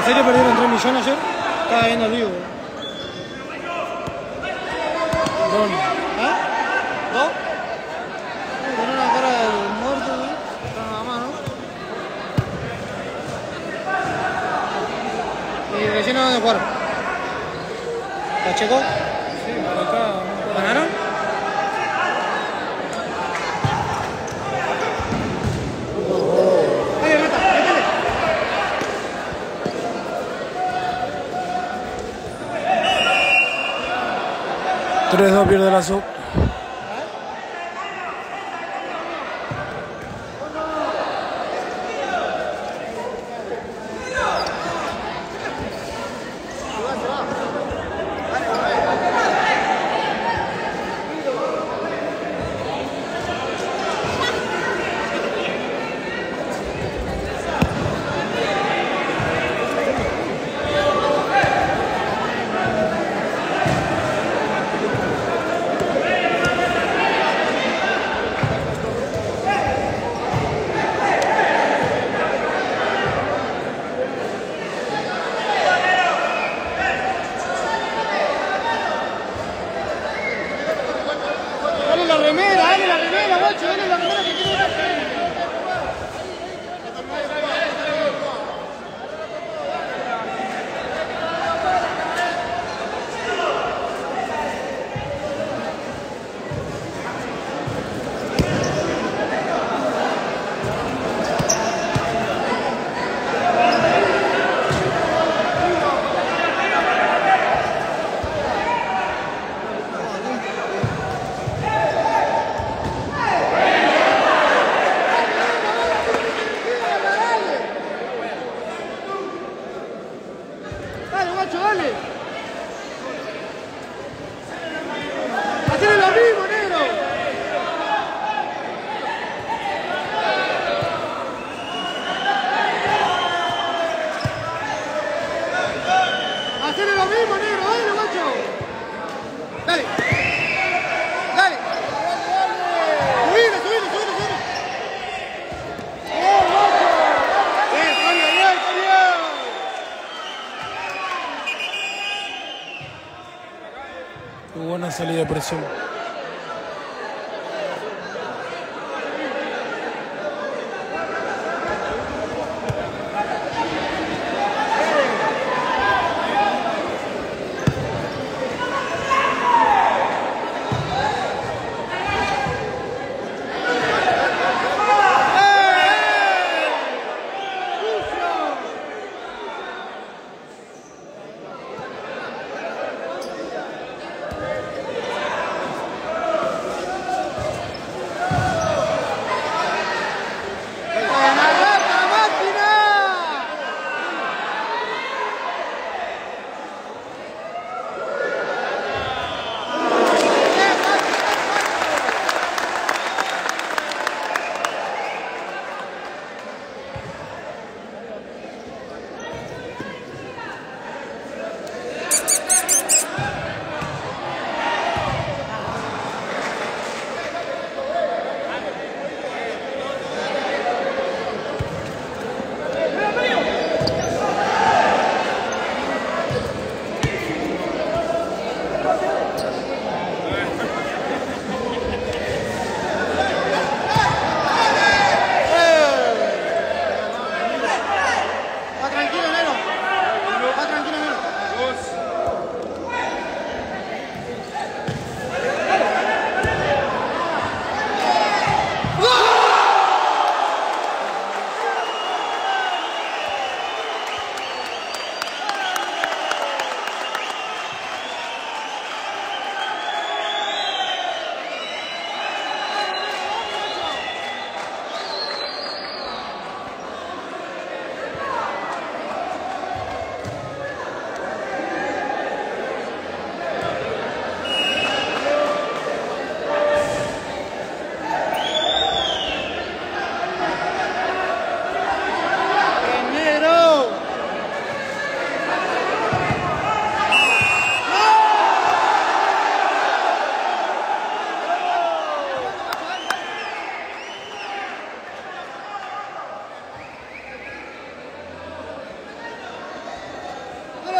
serio perdieron 3 millones ayer? Estaba viendo el vivo. ¿Dónde? ¿Ah? ¿2? Con una cara del muerto, ¿sí? Está nada más, ¿no? Y recién no van de jugar. ¿Pacheco? Sí, por acá. ¿Ganaron? Dale, Rata, métele. $3-2 pierde la sub. Dale la remera, guacho, dale la remera que quiere ver. Dale, guacho, dale. Hacele lo mismo, negro. Hacele lo mismo, negro. Dale, guacho. Dale. Dale. Subile. ¡Oh, guacho! ¡Bien, Corio! Qué buena salida de presión.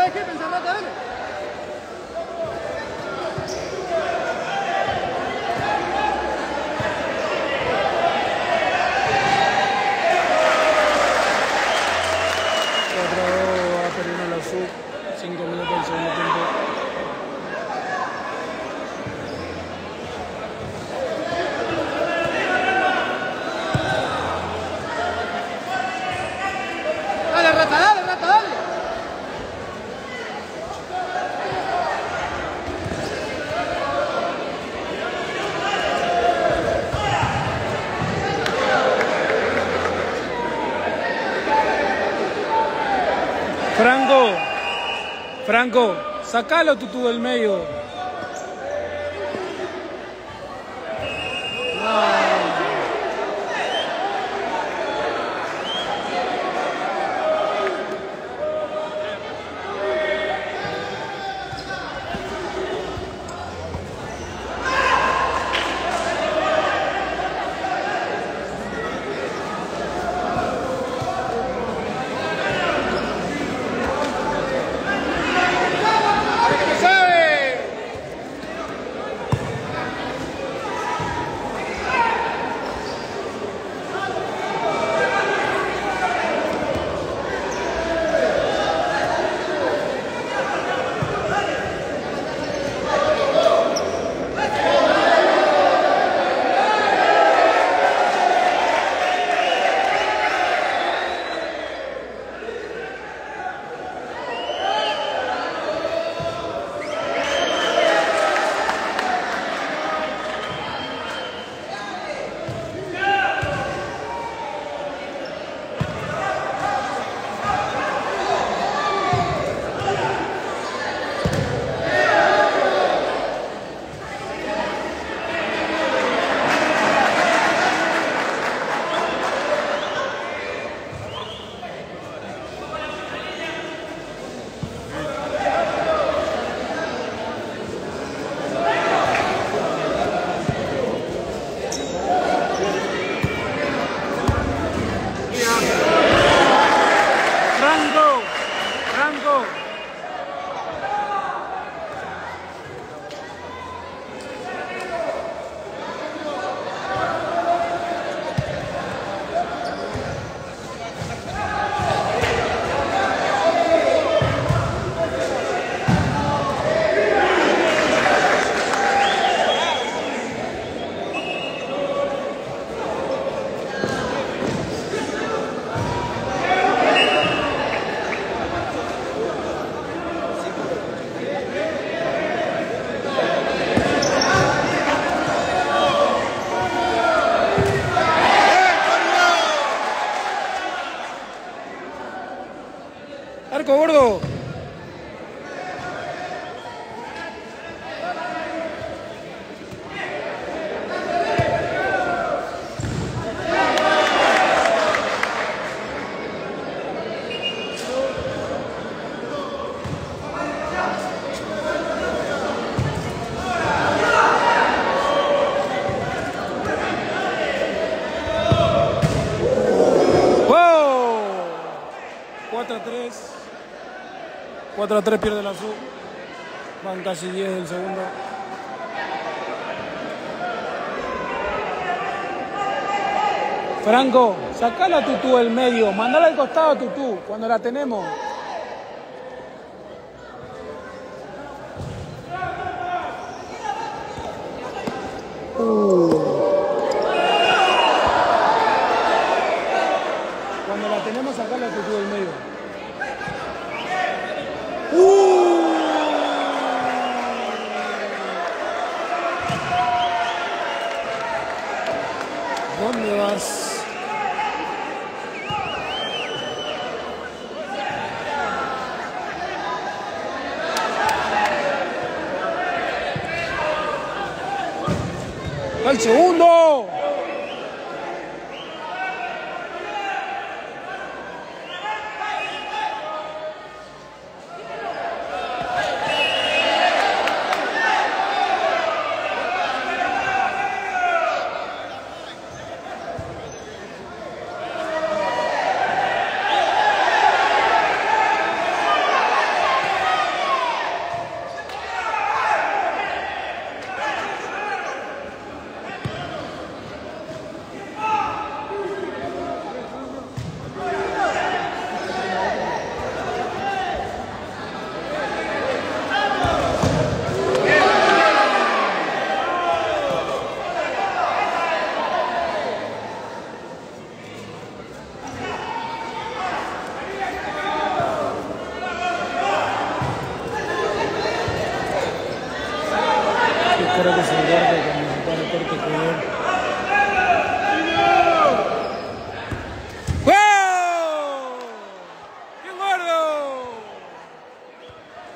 dejes pensar, dale. Va a terminar la sub. 5 minutos del segundo tiempo. Dale, Rata, dale, Rata, dale. Franco, sacalo tú del medio. Franco. Arco, gordo. ¡Wow! 4-3. 4-3 pierde la sub. Van casi 10 del segundo. Franco, sacala a Tutú del medio. Mandala al costado a Tutú cuando la tenemos. Cuando la tenemos, sacala a Tutú del medio. ¿Dónde vas? ¡El segundo!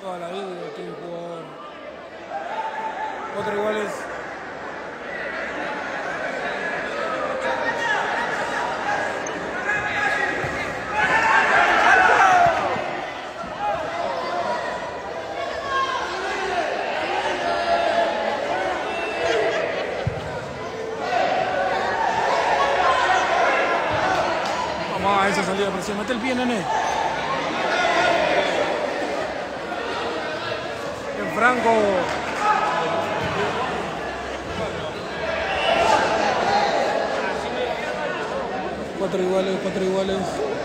Toda la vida que un jugador. 4 iguales. Vamos a esa salida de presión. Mete el pie, nene. En Franco. Cuatro iguales, 4 iguales.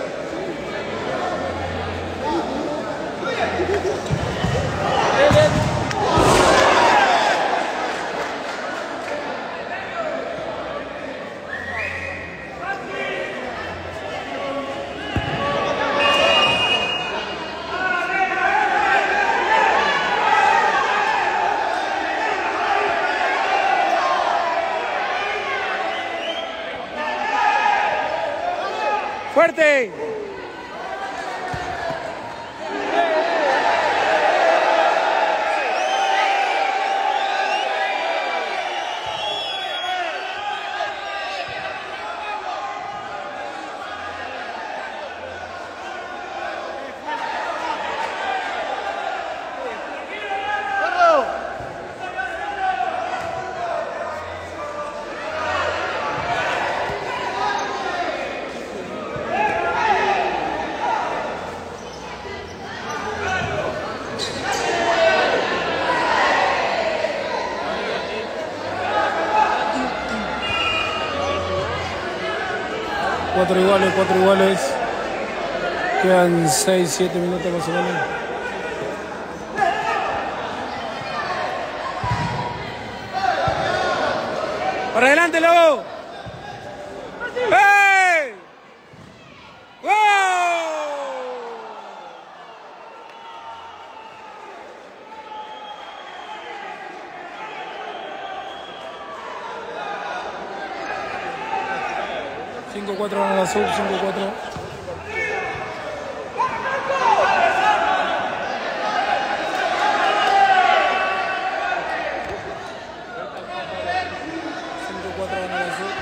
¡Fuerte! Cuatro iguales. Quedan 6, 7 minutos más o menos. ¡Para adelante, Lobo! ¡Hey! ¡Wow! Cinco, 4 van a la sub, 5-4. 5-4 van a la sub.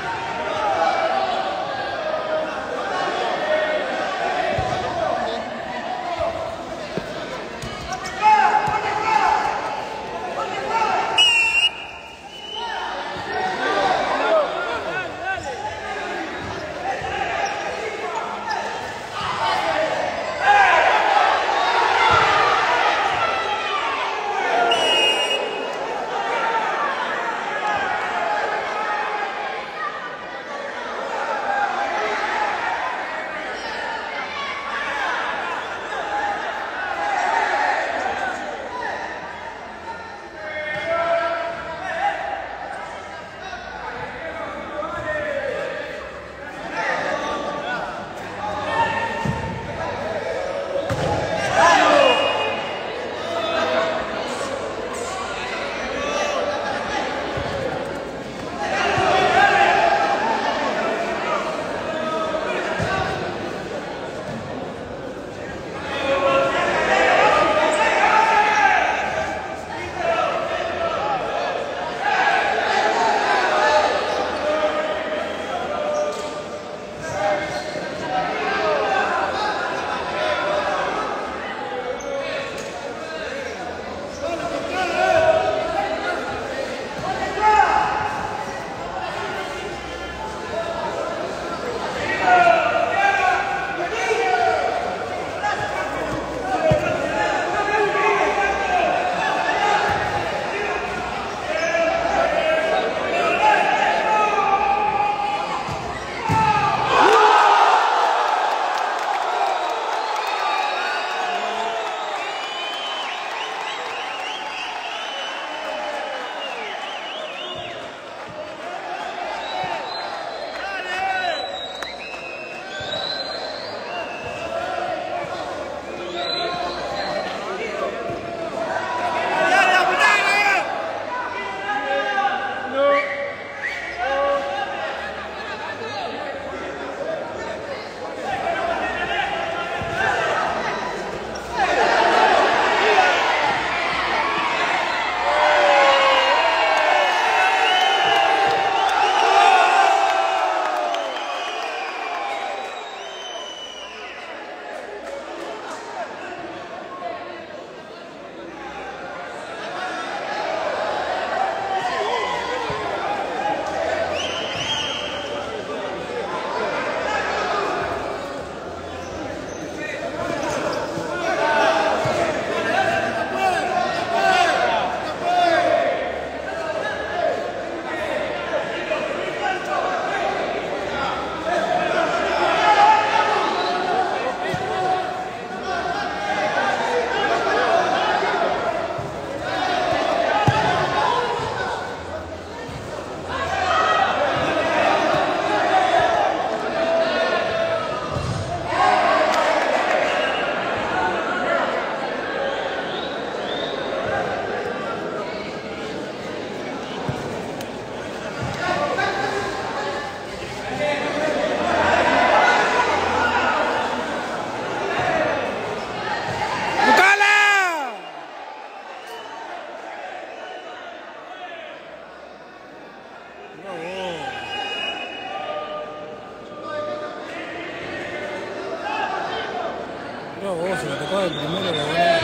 Pero vos, se lo tocó el primero de goles.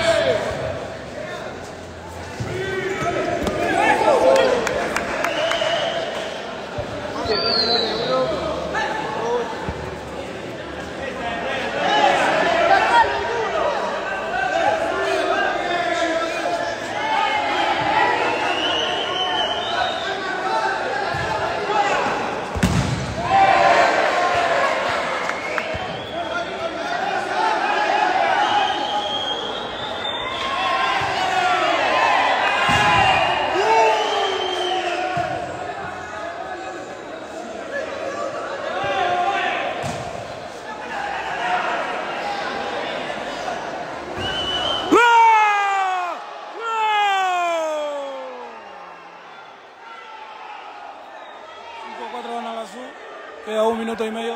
Queda 1 minuto y medio.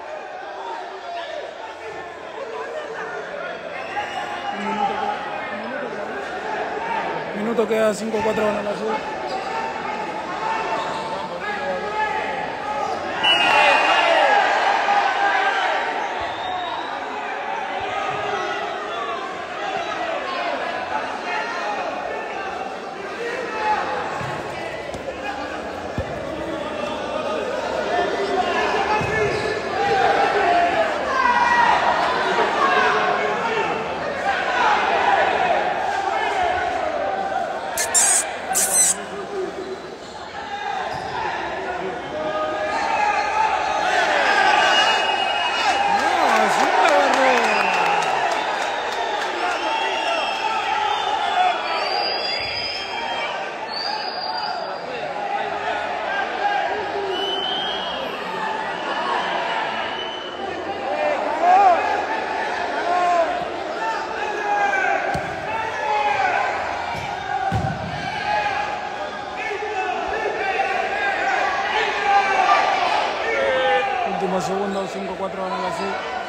Un minuto queda 5-4 gana el azul. Último segundo, 5-4 gana el azul.